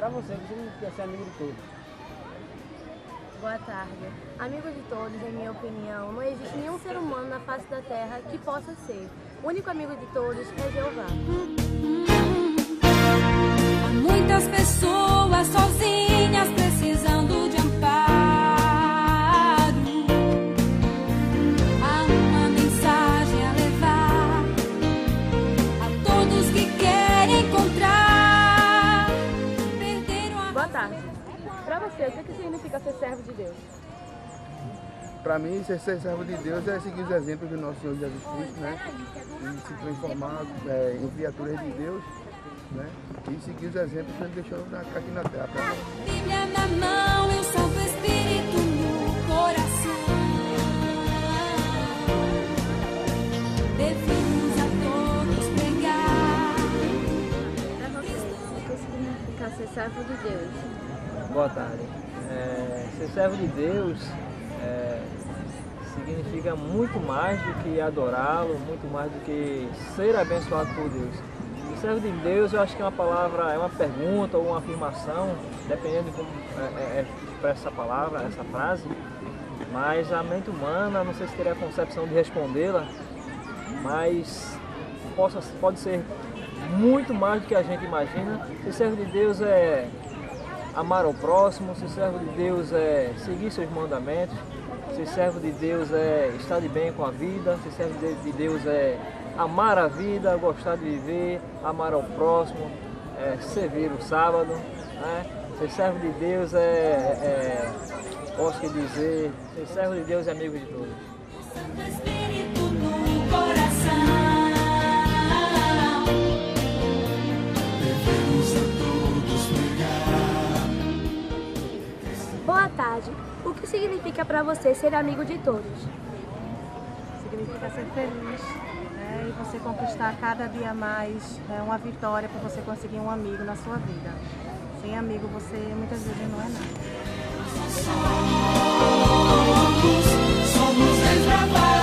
você, o que significa ser amigo de todos? Boa tarde. Amigo de todos, em minha opinião, não existe nenhum ser humano na face da terra que possa ser. O único amigo de todos é Jeová. Há muitas pessoas sozinhas precisando de amparo. Há uma mensagem a levar a todos que querem encontrar. Boa tarde. Para você, o que significa ser servo de Deus? Para mim, ser servo de Deus é seguir os exemplos do nosso Senhor Jesus Cristo, né? E se transformar em criaturas de Deus, né? E seguir os exemplos que Ele deixou aqui na terra. Bíblia na mão e o Santo Espírito no coração. Devemos a todos pregar. Para você, o que significa ser servo de Deus? Boa tarde. Ser servo de Deus significa muito mais do que adorá-lo, muito mais do que ser abençoado por Deus. O servo de Deus, eu acho que é uma palavra, é uma pergunta ou uma afirmação, dependendo de como expressa essa palavra, essa frase, mas a mente humana, não sei se teria a concepção de respondê-la, mas pode ser muito mais do que a gente imagina. Ser servo de Deus é amar ao próximo, ser servo de Deus é seguir seus mandamentos, ser servo de Deus é estar de bem com a vida, ser servo de Deus é amar a vida, gostar de viver, amar ao próximo, servir o sábado, né? Ser servo de Deus posso dizer, ser servo de Deus é amigo de todos. Santo Espírito no coração. Devemos a todos pregar. Boa tarde. O que significa para você ser amigo de todos? Significa ser feliz, né? E você conquistar cada dia mais uma vitória para você conseguir um amigo na sua vida. Sem amigo você muitas vezes não é nada. Somos desbravados.